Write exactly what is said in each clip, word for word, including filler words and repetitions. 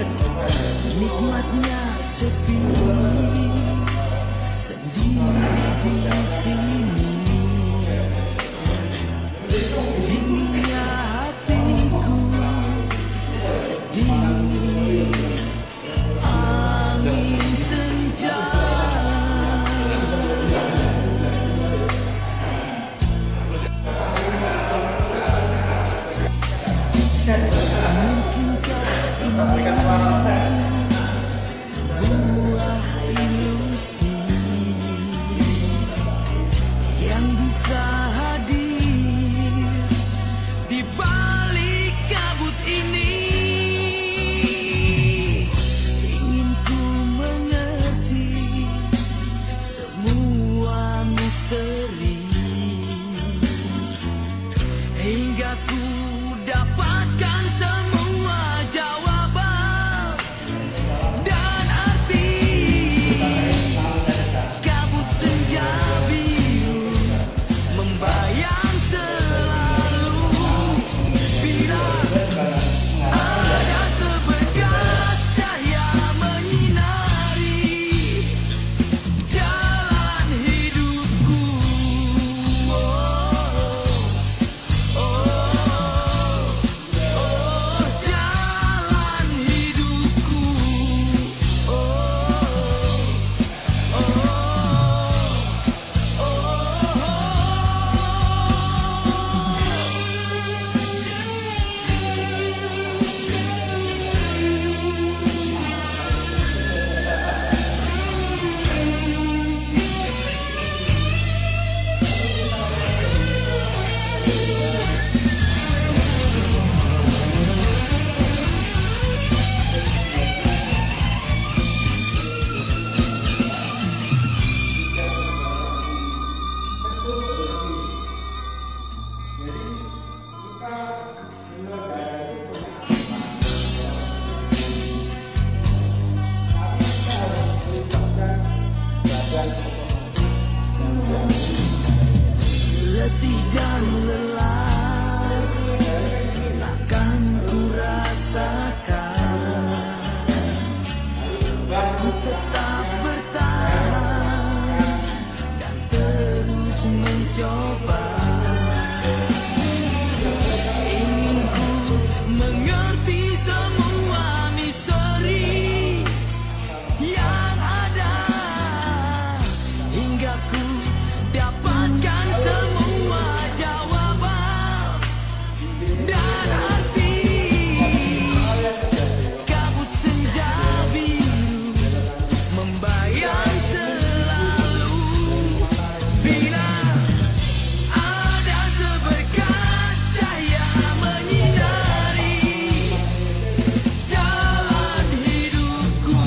Nikmatnya sepi sendiri di sini, dinginnya hatiku sedih, angin senja. Mungkinkah ini sebuah ilusi yang bisa hadir di balik kabut ini? Ingin ku mengerti semua misteri hingga ku dapatkan semua jawaban dan arti. Kabut senja biru membayang selalu bila ada seberkas cahaya menyinari jalan hidupku. Oh, oh. Letih dan lelah akan ku rasakan, ku tetap bertahan dan terus mencoba. Ingin ku mengerti semua misteri yang ada hingga ku dapatkan semua jawaban dan arti. Kabut senja biru membayang selalu bila ada seberkas cahaya menyinari jalan hidupku.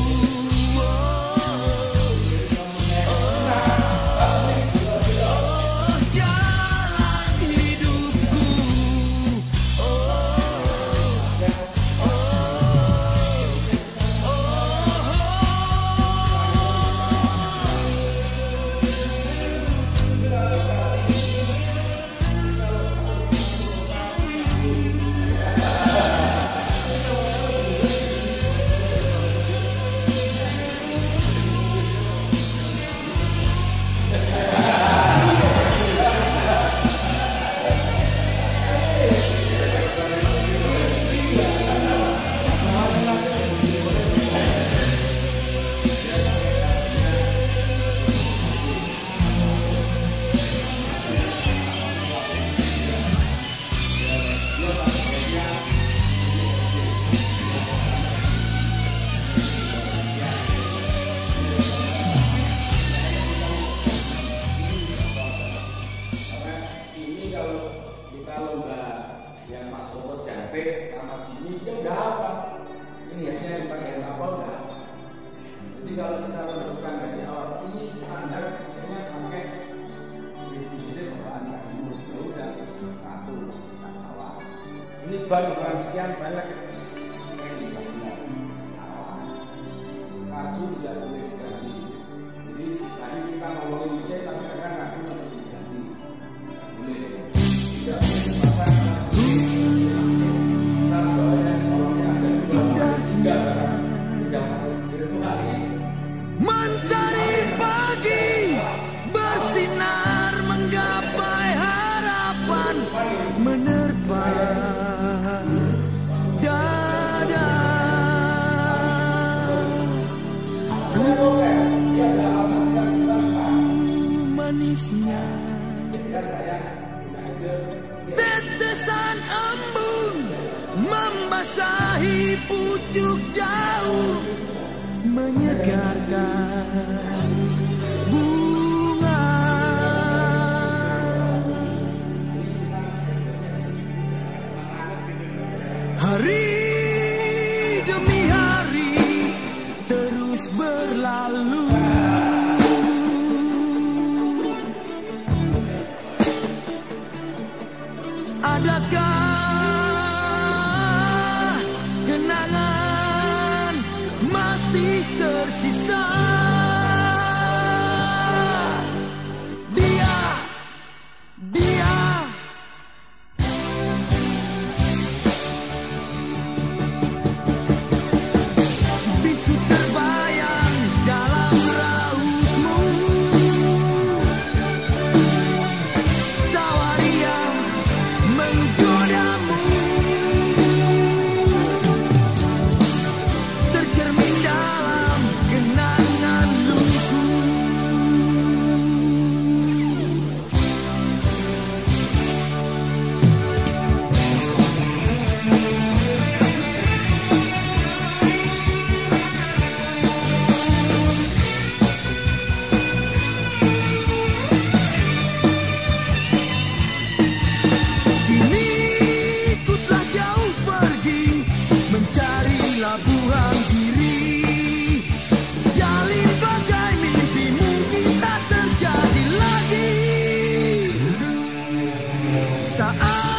Yang Mas Koko Jabek sama Jimmy ya udah apa ini hanya yang pakai kapal enggak. Jadi kalau kita lakukan dari awal ini standar biasanya pakai seribu cc bawaan Pak Imus, ya udah satu tak salah. Ini ban ukuran sekian banyak yang dibagian salah. Kartu tidak boleh diganti. Jadi tadi kita ngomongin mesin tapi sekarang kartu masih diganti. Tidak boleh. Tidak boleh dipasang. menerpa dada. Manisnya tetesan embun membasahi pucuk daun, menyegarkan bunga. Hari demi hari terus berlalu. Adakah kenangan masih tersisa? Dia, dia bisu terbayang dalam rautmu, tawa riang menggodamu, tercermin dalam kenangan luku. Kini ku telah jauh pergi mencari labuhan diri. Jalin bagai mimpi mungkin tak terjadi lagi. Saat